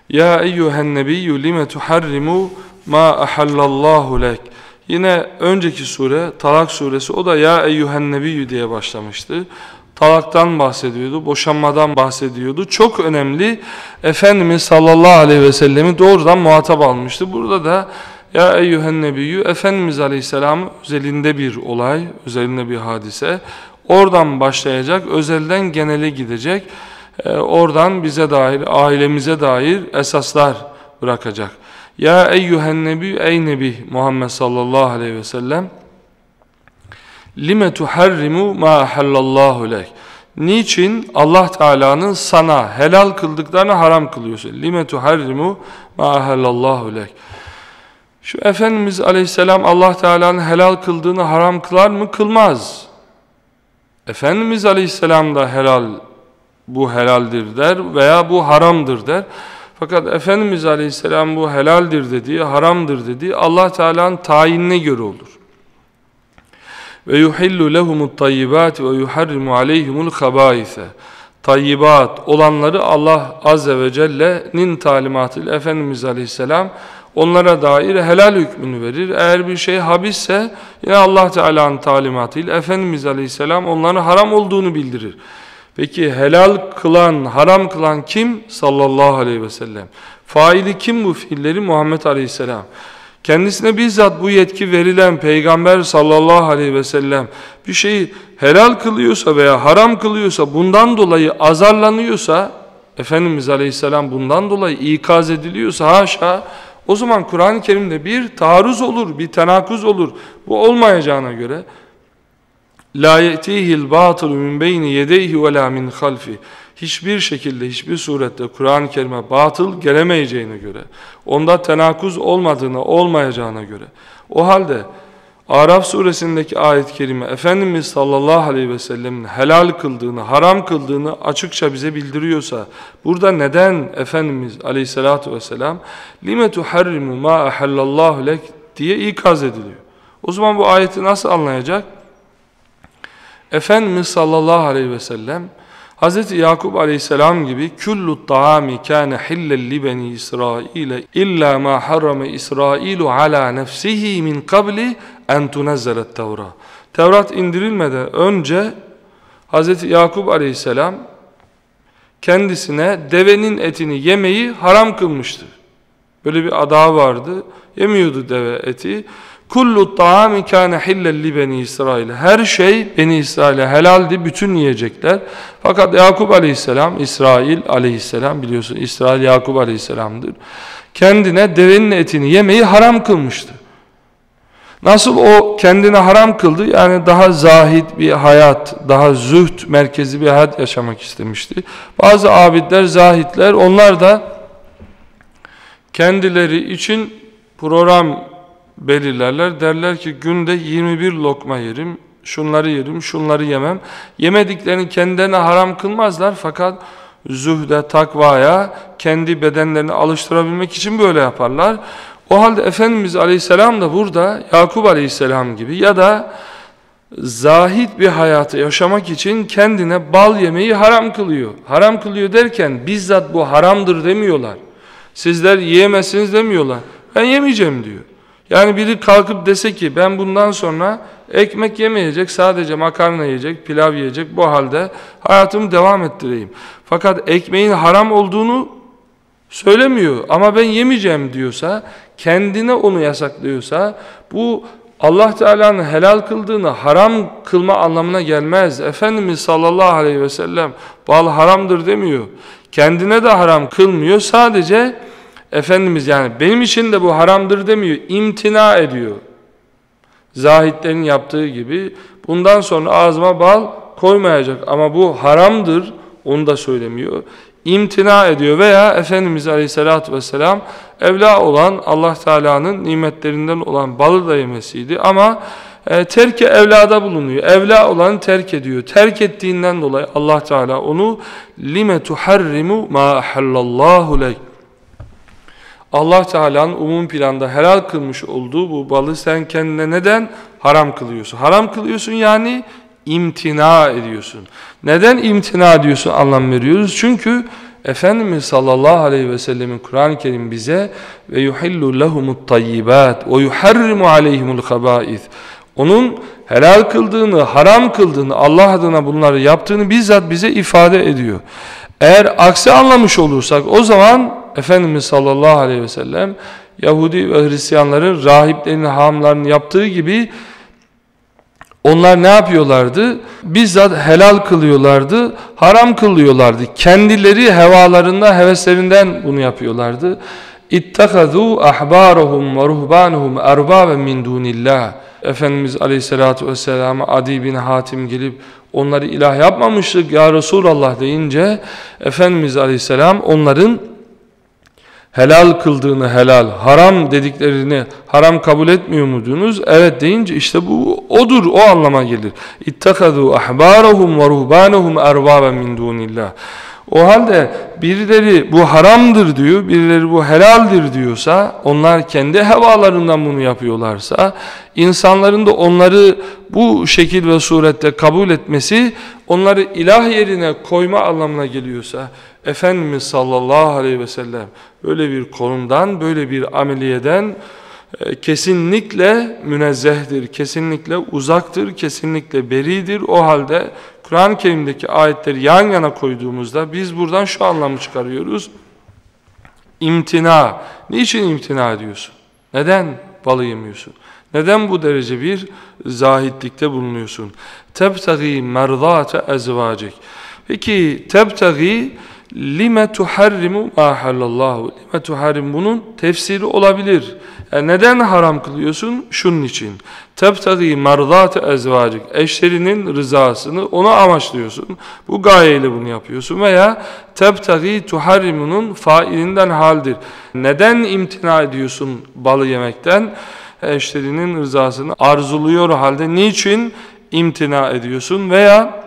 Ya eyyühen nebiyyü lime tuharrimu ma ahallallahu lek. Yine önceki sure Talak suresi, o da ya eyyühen nebiyyü diye başlamıştı. Talaktan bahsediyordu, boşanmadan bahsediyordu. Çok önemli, Efendimiz sallallahu aleyhi ve sellemi doğrudan muhatap almıştı. Burada da ya eyyühen nebiyyü, Efendimiz aleyhisselam özelinde bir olay, özelinde bir hadise. Oradan başlayacak, özelden genele gidecek. Oradan bize dair, ailemize dair esaslar bırakacak. Ya eyyühen nebiyyü, ey nebi Muhammed sallallahu aleyhi ve sellem, lime tuharrimu ma ahallallahu lek. Niçin Allah Teala'nın sana helal kıldıklarını haram kılıyorsun? Lime tuharrimu ma ahallallahu lek. Şu Efendimiz Aleyhisselam Allah Teala'nın helal kıldığını haram kılar mı? Kılmaz. Efendimiz Aleyhisselam da helal, bu helaldir der veya bu haramdır der. Fakat Efendimiz Aleyhisselam bu helaldir dediği, haramdır dediği Allah Teala'nın tayinine göre olur. Ve yuhillu lehumut tayyibat ve yuharrimu aleyhimul habaise. Tayyibat olanları Allah Azze ve Celle'nin talimatıyla Efendimiz Aleyhisselam onlara dair helal hükmünü verir. Eğer bir şey habisse yine Allah Teala'nın talimatıyla Efendimiz Aleyhisselam onların haram olduğunu bildirir. Peki helal kılan, haram kılan kim? Sallallahu aleyhi ve sellem. Faili kim bu fiilleri? Muhammed Aleyhisselam. Kendisine bizzat bu yetki verilen Peygamber sallallahu aleyhi ve sellem bir şeyi helal kılıyorsa veya haram kılıyorsa, bundan dolayı azarlanıyorsa, Efendimiz Aleyhisselam bundan dolayı ikaz ediliyorsa haşa, o zaman Kur'an-ı Kerim'de bir taarruz olur, bir tenakuz olur. Bu olmayacağına göre la ye'tihil batılu min beyni yedeyhi ve la min halfi. Hiçbir şekilde, hiçbir surette Kur'an-ı Kerim'e batıl gelemeyeceğine göre, onda tenakuz olmayacağına göre, o halde Araf suresindeki ayet-i kerime Efendimiz sallallahu aleyhi ve sellemin helal kıldığını, haram kıldığını açıkça bize bildiriyorsa, burada neden Efendimiz aleyhissalatu vesselam lime tuharrimu ma ahallallahu lek diye ikaz ediliyor? O zaman bu ayeti nasıl anlayacak? Efendimiz sallallahu aleyhi ve sellem Hz. Yakup aleyhisselam gibi kullu ta'ami kana hillen li beni İsrail illa ma harrama İsrailu ala nefsihi min qabli en tunazzalet Tevrat. Tevrat indirilmeden önce Hz. Yakup aleyhisselam kendisine devenin etini yemeyi haram kılmıştı. Böyle bir ada vardı. Yemiyordu deve eti. Kullu ta'ami kana hillen li beni İsrail. Her şey Beni İsrail'e helaldi, bütün yiyecekler. Fakat Yakup aleyhisselam, İsrail aleyhisselam, biliyorsun İsrail Yakup aleyhisselamdır, kendine devenin etini yemeyi haram kılmıştı. Nasıl o kendine haram kıldı? Yani daha zahid bir hayat, daha zühd merkezi bir hayat yaşamak istemişti. Bazı abidler, zahidler, onlar da kendileri için program belirlerler. Derler ki günde 21 lokma yerim, şunları yerim, şunları yemem. Yemediklerini kendilerine haram kılmazlar fakat zühde, takvaya, kendi bedenlerini alıştırabilmek için böyle yaparlar. O halde Efendimiz Aleyhisselam da burada Yakup Aleyhisselam gibi ya da zahid bir hayatı yaşamak için kendine bal yemeyi haram kılıyor. Haram kılıyor derken bizzat bu haramdır demiyorlar. Sizler yiyemezsiniz demiyorlar. Ben yemeyeceğim diyor. Yani biri kalkıp dese ki ben bundan sonra ekmek yemeyecek, sadece makarna yiyecek, pilav yiyecek, bu halde hayatımı devam ettireyim. Fakat ekmeğin haram olduğunu söylemiyor ama ben yemeyeceğim diyorsa, kendine onu yasaklıyorsa, bu Allah Teala'nın helal kıldığını haram kılma anlamına gelmez. Efendimiz sallallahu aleyhi ve sellem bal haramdır demiyor. Kendine de haram kılmıyor. Sadece Efendimiz yani benim için de bu haramdır demiyor. İmtina ediyor. Zahitlerin yaptığı gibi bundan sonra ağzıma bal koymayacak ama bu haramdır onu da söylemiyor. İmtina ediyor veya Efendimiz Aleyhisselatü Vesselam evla olan Allah Teala'nın nimetlerinden olan balı da yemesiydi ama terk-i evlada bulunuyor. Evla olanı terk ediyor. Terk ettiğinden dolayı Allah Teala onu lime tuharrimu ma ahallallahu lek. Allah Teala'nın umum planda helal kılmış olduğu bu balı sen kendine neden haram kılıyorsun? Haram kılıyorsun yani imtina ediyorsun. Neden imtina ediyorsun anlam veriyoruz? Çünkü Efendimiz sallallahu aleyhi ve sellemin Kur'an-ı Kerim bize ve yuhillu lehumut tayyibat ve yuharrimu aleyhimul haba'ith. Onun helal kıldığını, haram kıldığını, Allah adına bunları yaptığını bizzat bize ifade ediyor. Eğer aksi anlamış olursak o zaman Efendimiz sallallahu aleyhi ve sellem Yahudi ve Hristiyanların rahiplerinin, hahamların yaptığı gibi onlar ne yapıyorlardı? Bizzat helal kılıyorlardı, haram kılıyorlardı. Kendileri hevalarında, heveslerinden bunu yapıyorlardı. İttekazû ahbâruhum ve ruhbânuhum erbâben min dûnillâh. Efendimiz Aleyhisselatü Vesselam'a Adi bin Hatim gelip onları ilah yapmamıştık ya Resulallah deyince Efendimiz Aleyhisselam onların helal kıldığını helal, haram dediklerini haram kabul etmiyor muydunuz? Evet deyince işte bu odur, o anlama gelir. İttekazû ahbâruhum ve ruhbânuhum erbâben min dûnillâh. O halde birileri bu haramdır diyor, birileri bu helaldir diyorsa, onlar kendi hevalarından bunu yapıyorlarsa, insanların da onları bu şekil ve surette kabul etmesi, onları ilah yerine koyma anlamına geliyorsa, Efendimiz sallallahu aleyhi ve sellem böyle bir konumdan, böyle bir ameliyeden kesinlikle münezzehtir, kesinlikle uzaktır, kesinlikle beridir. O halde Kur'an-ı Kerim'deki ayetleri yan yana koyduğumuzda biz buradan şu anlamı çıkarıyoruz. İmtina. Niçin imtina ediyorsun? Neden balı yemiyorsun? Neden bu derece bir zahitlikte bulunuyorsun? Tebtagi merdate ezvacik. Peki tebtagi lime tuharrimu ma halallahu. Lime tuharrim, bunun tefsiri olabilir. Neden haram kılıyorsun? Şunun için. Tebtagi merdate ezvacik. Eşlerinin rızasını, ona amaçlıyorsun. Bu gayeyle bunu yapıyorsun. Veya tebtagi tuharrimunun failinden haldir. Neden imtina ediyorsun balı yemekten? Eşlerinin rızasını arzuluyor halde niçin imtina ediyorsun? Veya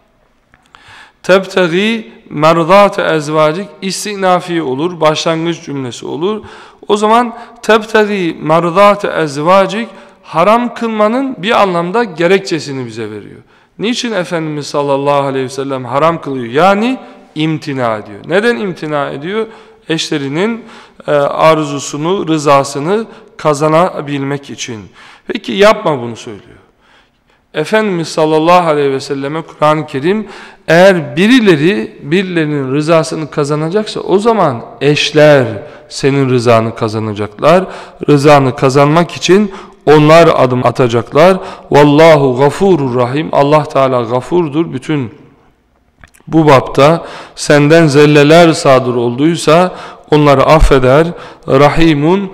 tebtagi merdate ezvacik istinafi olur, başlangıç cümlesi olur. O zaman tebtagi merdate ezvacik haram kılmanın bir anlamda gerekçesini bize veriyor. Niçin Efendimiz sallallahu aleyhi ve sellem haram kılıyor? Yani imtina ediyor. Neden imtina ediyor? Eşlerinin arzusunu, rızasını kazanabilmek için. Peki yapma bunu söylüyor. Efendimiz sallallahu aleyhi ve selleme Kur'an-ı Kerim eğer birilerinin rızasını kazanacaksa o zaman eşler senin rızanı kazanacaklar. Rızanı kazanmak için onlar adım atacaklar. Vallahu gafurur rahim. Allah Teala gafurdur. Bütün bu bapta senden zelleler sadır olduysa onları affeder. Rahimun,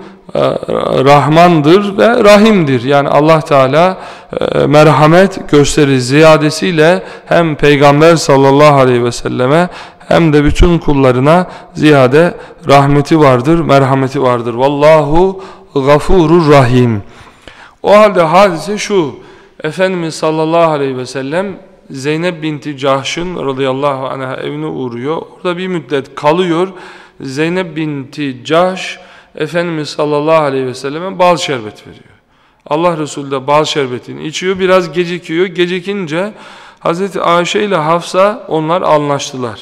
Rahmandır ve Rahim'dir. Yani Allah Teala merhamet gösterir ziyadesiyle hem Peygamber sallallahu aleyhi ve selleme hem de bütün kullarına ziyade rahmeti vardır, merhameti vardır. Vallahu gafurur rahim. O halde hadise şu: Efendimiz sallallahu aleyhi ve sellem Zeynep binti Cahş'ın radıyallahu anh'a evine uğruyor. Orada bir müddet kalıyor. Zeynep binti Cahş Efendimiz sallallahu aleyhi ve selleme bal şerbet veriyor. Allah Resulü de bal şerbetini içiyor. Biraz gecikiyor. Gecikince Hazreti Ayşe ile Hafsa onlar anlaştılar.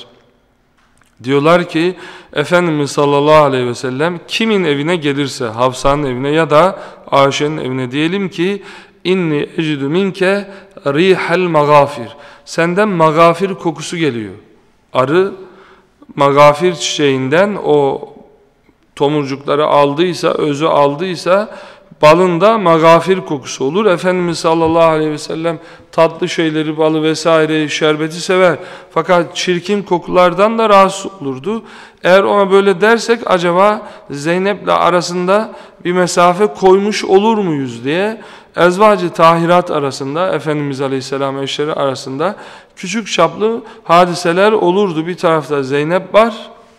Diyorlar ki Efendimiz sallallahu aleyhi ve sellem kimin evine gelirse, Hafsa'nın evine ya da Ayşe'nin evine, diyelim ki inni ecidu minke rihal magafir. Senden magafir kokusu geliyor. Arı magafir çiçeğinden o tomurcukları aldıysa, özü aldıysa balında magafir kokusu olur. Efendimiz sallallahu aleyhi ve sellem tatlı şeyleri, balı vesaire, şerbeti sever. Fakat çirkin kokulardan da rahatsız olurdu. Eğer ona böyle dersek acaba Zeynep'le arasında bir mesafe koymuş olur muyuz diye ezvacı tahirat arasında, Efendimiz aleyhisselam eşleri arasında küçük çaplı hadiseler olurdu. Bir tarafta Zeynep var.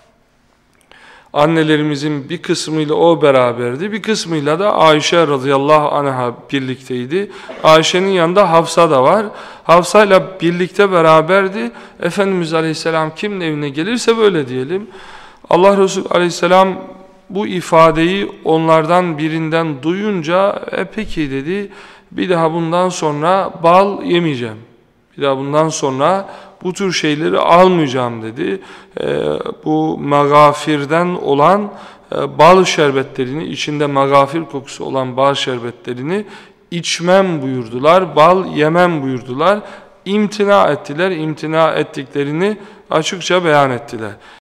Annelerimizin bir kısmıyla o beraberdi, bir kısmıyla da Ayşe radıyallahu anha birlikteydi. Ayşe'nin yanında Hafsa da var. Hafsa ile birlikte beraberdi. Efendimiz aleyhisselam kimin evine gelirse böyle diyelim. Allah Resulü aleyhisselam bu ifadeyi onlardan birinden duyunca peki dedi, bir daha bundan sonra bal yemeyeceğim. Bir daha bundan sonra bu tür şeyleri almayacağım dedi. Bu magafirden olan bal şerbetlerini, içinde magafir kokusu olan bal şerbetlerini içmem buyurdular, bal yemem buyurdular. İmtina ettiler, imtina ettiklerini açıkça beyan ettiler.